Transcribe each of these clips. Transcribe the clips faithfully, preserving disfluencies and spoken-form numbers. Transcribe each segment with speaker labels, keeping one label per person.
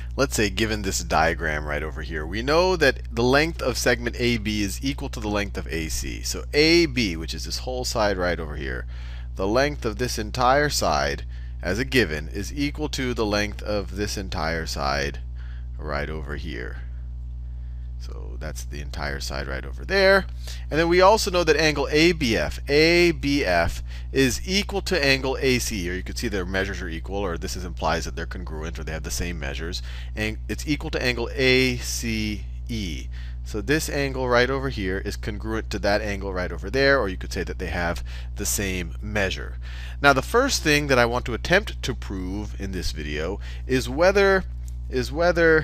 Speaker 1: let's say given this diagram right over here, we know that the length of segment A B is equal to the length of A C. So A B, which is this whole side right over here, the length of this entire side as a given is equal to the length of this entire side right over here. So that's the entire side right over there. And then we also know that angle A B F, A B F is equal to angle A C. Or you could see their measures are equal, or this is, implies that they're congruent, or they have the same measures. And it's equal to angle A C E. So this angle right over here is congruent to that angle right over there, or you could say that they have the same measure. Now the first thing that I want to attempt to prove in this video is whether is whether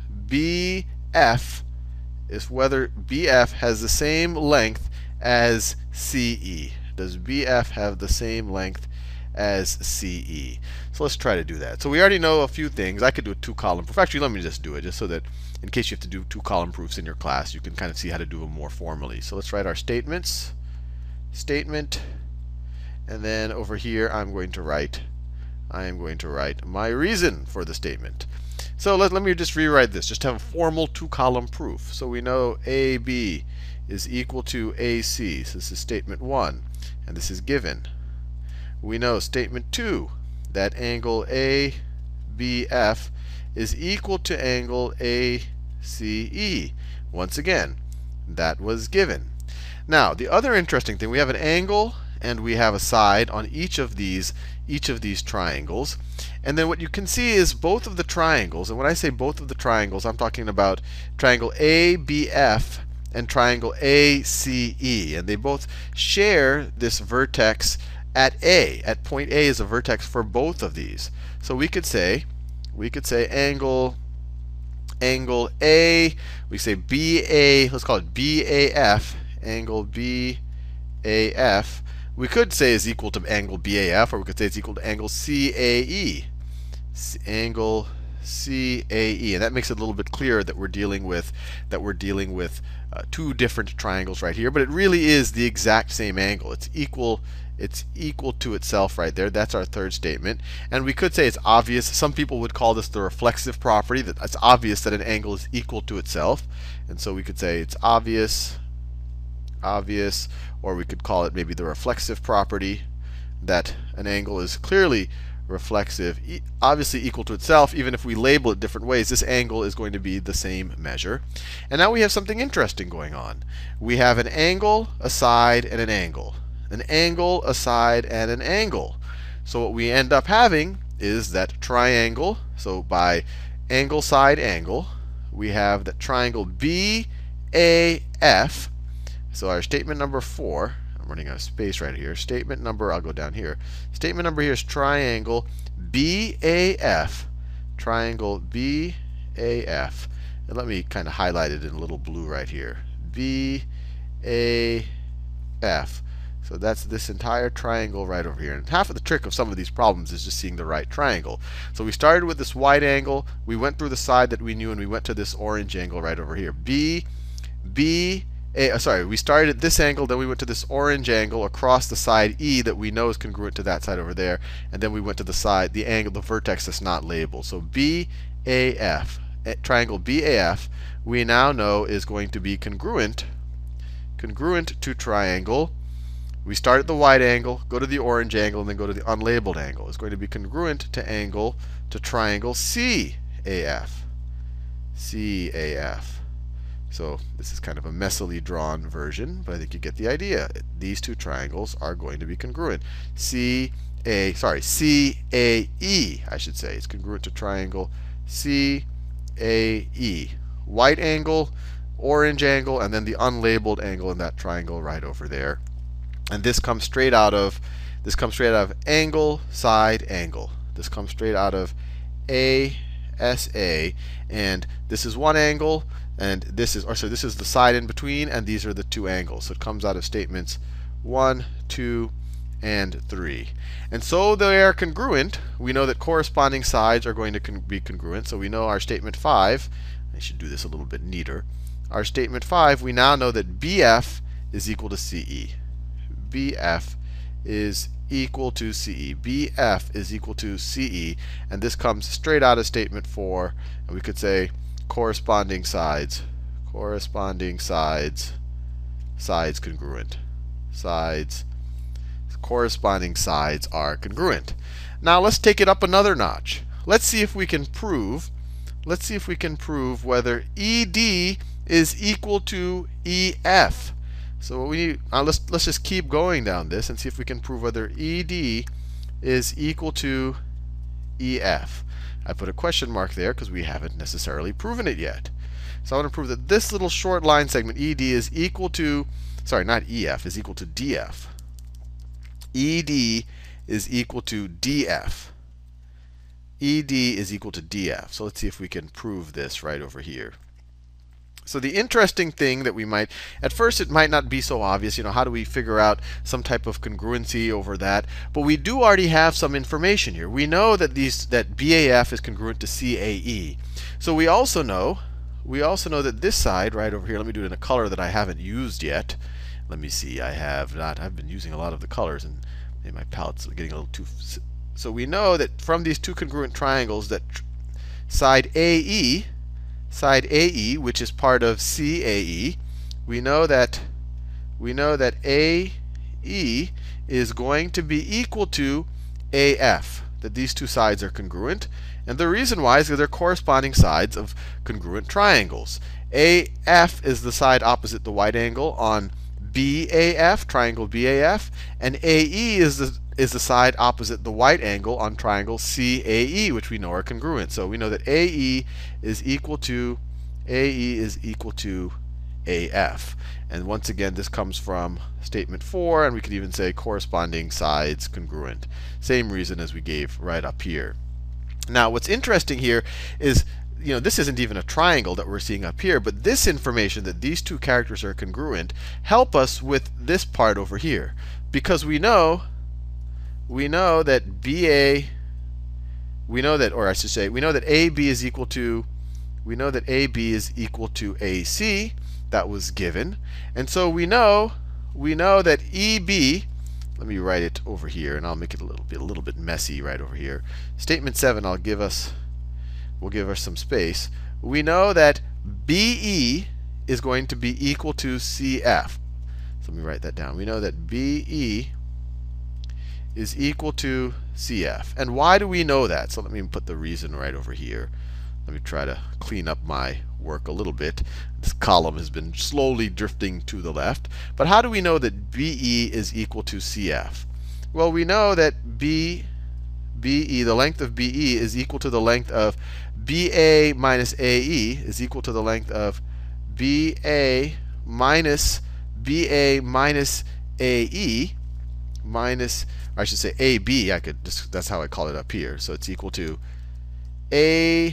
Speaker 1: B F is whether B F has the same length as C E. Does B F have the same length as C E? So let's try to do that. So we already know a few things. I could do a two-column proof. Actually, let me just do it, just so that in case you have to do two-column proofs in your class, you can kind of see how to do them more formally. So let's write our statements. Statement. And then over here, I'm going to write, I am going to write my reason for the statement. So let, let me just rewrite this, just have a formal two-column proof. So we know A B is equal to A C. So this is statement one, and this is given. We know statement two, that angle A B F is equal to angle A C E. Once again, that was given. Now, the other interesting thing, we have an angle and we have a side on each of these each of these triangles. And then what you can see is both of the triangles, and when I say both of the triangles, I'm talking about triangle A B F and triangle A C E. And they both share this vertex at A. At point A is a vertex for both of these. So we could say, we could say angle angle A, we say B A, let's call it B A F, angle B A F. We could say is equal to angle B A F, or we could say it's equal to angle C A E. Angle C A E, and that makes it a little bit clearer that we're dealing with that we're dealing with uh, two different triangles right here. But it really is the exact same angle. It's equal. It's equal to itself right there. That's our third statement. And we could say it's obvious. Some people would call this the reflexive property. That it's obvious that an angle is equal to itself. And so we could say it's obvious, obvious, or we could call it maybe the reflexive property, that an angle is clearly reflexive, e obviously equal to itself. Even if we label it different ways, this angle is going to be the same measure. And now we have something interesting going on. We have an angle, a side, and an angle. An angle, a side, and an angle. So what we end up having is that triangle. So by angle, side, angle, we have that triangle B A F. So our statement number four, I'm running out of space right here. Statement number, I'll go down here. Statement number here is triangle B A F. Triangle B A F. And let me kind of highlight it in a little blue right here. B A F. So that's this entire triangle right over here. And half of the trick of some of these problems is just seeing the right triangle. So we started with this white angle. We went through the side that we knew, and we went to this orange angle right over here. B, B, A, uh, sorry, we started at this angle, then we went to this orange angle across the side E that we know is congruent to that side over there. And then we went to the side, the angle, the vertex that's not labeled. So B A F, triangle B A F, we now know is going to be congruent, congruent to triangle. We start at the white angle, go to the orange angle, and then go to the unlabeled angle. It's going to be congruent to angle, to triangle C A F. C A F. So this is kind of a messily drawn version, but I think you get the idea. These two triangles are going to be congruent. C A, sorry, C A E, I should say. It's congruent to triangle C A E. White angle, orange angle, and then the unlabeled angle in that triangle right over there. And this comes straight out of this comes straight out of angle, side, angle. This comes straight out of A S A, and this is one angle, and this is, or so this is the side in between, and these are the two angles. So it comes out of statements one, two, and three. And so they are congruent. We know that corresponding sides are going to con be congruent. So we know our statement five. I should do this a little bit neater. Our statement five, we now know that B F is equal to C E. B F is equal to C E. B F is equal to C E. And this comes straight out of statement four. And we could say corresponding sides, corresponding sides, sides congruent. Sides, corresponding sides are congruent. Now let's take it up another notch. Let's see if we can prove, let's see if we can prove whether E D is equal to E F. So what we need, uh, let's let's just keep going down this and see if we can prove whether E D is equal to E F. I put a question mark there because we haven't necessarily proven it yet. So I want to prove that this little short line segment E D is equal to, sorry, not E F, is equal to D F. E D is equal to D F. E D is equal to D F. So let's see if we can prove this right over here. So the interesting thing that we might, at first it might not be so obvious, you know, how do we figure out some type of congruency over that? But we do already have some information here. We know that these that B A F is congruent to C A E. So we also know, we also know that this side right over here, let me do it in a color that I haven't used yet. Let me see, I have not, I've been using a lot of the colors and maybe my palette's getting a little too, so we know that from these two congruent triangles that side A E, side A E, which is part of C A E, we know that we know that A E is going to be equal to A F, that these two sides are congruent. And the reason why is because they're corresponding sides of congruent triangles. A F is the side opposite the right angle on B A F, triangle B A F, and A E is the is the side opposite the right angle on triangle C A E, which we know are congruent. So we know that A E is equal to A E is equal to A F. And once again, this comes from statement four, and we could even say corresponding sides congruent. Same reason as we gave right up here. Now, what's interesting here is, you know, this isn't even a triangle that we're seeing up here, but this information that these two characters are congruent help us with this part over here, because we know we know that B A we know that, or I should say, we know that A B is equal to we know that A B is equal to A C. That was given, and so we know we know that E B. Let me write it over here, and I'll make it a little bit a little bit messy right over here. Statement seven. I'll give us. We'll give us some space. We know that B E is going to be equal to C F. So let me write that down. We know that B E is equal to C F. And why do we know that? So let me put the reason right over here. Let me try to clean up my work a little bit. This column has been slowly drifting to the left. But how do we know that B E is equal to C F? Well, we know that B, BE, the length of B E is equal to the length of B A minus A E is equal to the length of B A minus B A minus A E minus, or I should say A B. I could just, that's how I call it up here. So it's equal to A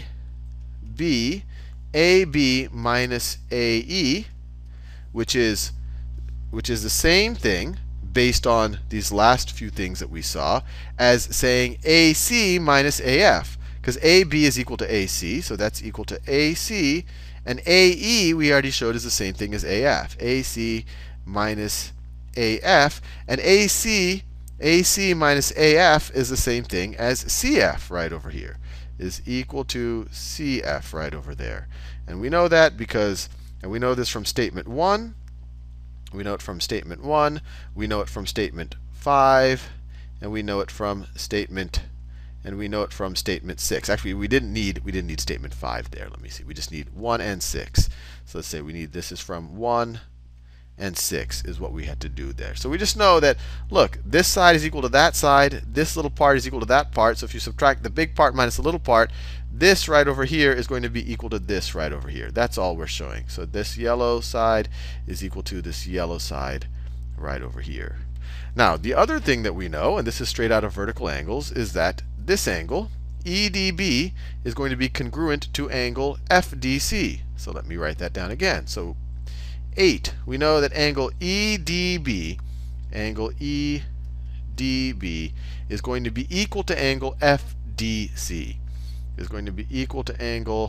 Speaker 1: B A B minus A E, which is which is the same thing based on these last few things that we saw as saying A C minus A F, because A B is equal to A C, so that's equal to A C, and A E we already showed is the same thing as A F. A C minus A F, and A C A C minus A F is the same thing as C F right over here, is equal to C F right over there. And we know that because, and we know this from statement one. We know it from statement one. We know it from statement five, and we know it from statement, and we know it from statement six. Actually, we didn't need we didn't need statement five there. Let me see. We just need one and six. So let's say we need this is from one and six is what we had to do there. So we just know that, look, this side is equal to that side. This little part is equal to that part. So if you subtract the big part minus the little part, this right over here is going to be equal to this right over here. That's all we're showing. So this yellow side is equal to this yellow side right over here. Now, the other thing that we know, and this is straight out of vertical angles, is that this angle, E D B, is going to be congruent to angle F D C. So let me write that down again. So eight, we know that angle E D B, angle E D B is going to be equal to angle F D C. Is going to be equal to angle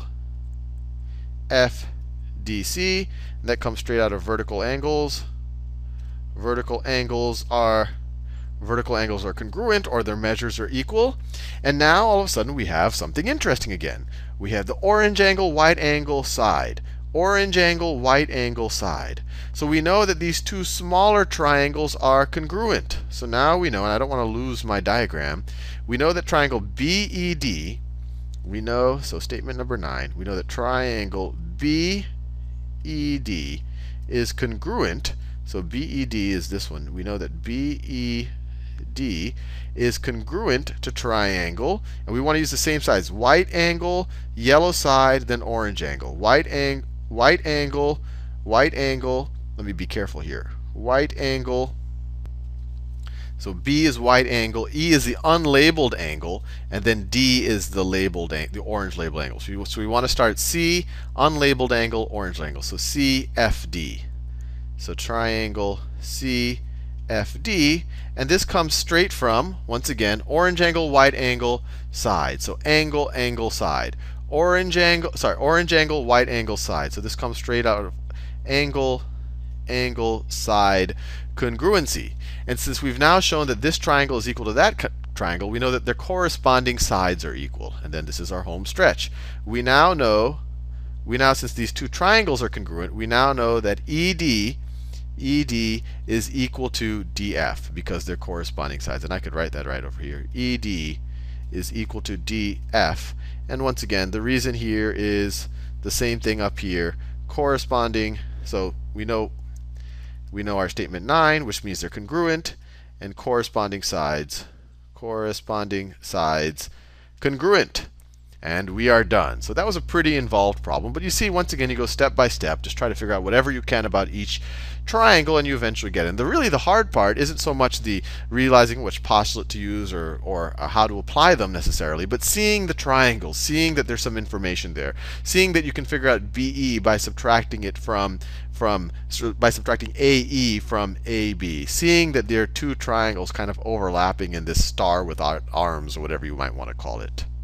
Speaker 1: F D C. And that comes straight out of vertical angles. Vertical angles are vertical angles are congruent, or their measures are equal. And now all of a sudden we have something interesting again. We have the orange angle, white angle, side. Orange angle, white angle, side. So we know that these two smaller triangles are congruent. So now we know, and I don't want to lose my diagram, we know that triangle B E D, we know, so statement number nine, we know that triangle B E D is congruent. So B E D is this one. We know that B E D is congruent to triangle, and we want to use the same sides. White angle, yellow side, then orange angle. White, ang white angle, white angle. Let me be careful here. White angle. So B is white angle, E is the unlabeled angle, and then D is the labeled ang the orange labeled angle. So we, so we want to start C, unlabeled angle, orange angle. So C F D. So triangle C F D, and this comes straight from, once again, orange angle, white angle, side. So angle, angle, side. Orange angle, sorry, orange angle, white angle, side. So this comes straight out of angle, angle, side congruency. And since we've now shown that this triangle is equal to that triangle, we know that their corresponding sides are equal. And then this is our home stretch. We now know, we now, since these two triangles are congruent, we now know that E D, E D is equal to D F because they're corresponding sides. And I could write that right over here. E D is equal to D F. And once again, the reason here is the same thing up here, corresponding. So we know we know our statement nine, which means they're congruent, and corresponding sides, corresponding sides congruent. And we are done. So that was a pretty involved problem. But you see, once again, you go step by step. Just try to figure out whatever you can about each triangle, and you eventually get it. And the, really, the hard part isn't so much the realizing which postulate to use or, or how to apply them necessarily, but seeing the triangles, seeing that there's some information there, seeing that you can figure out B E by subtracting it from, from by subtracting A E from A B, seeing that there are two triangles kind of overlapping in this star without arms, or whatever you might want to call it.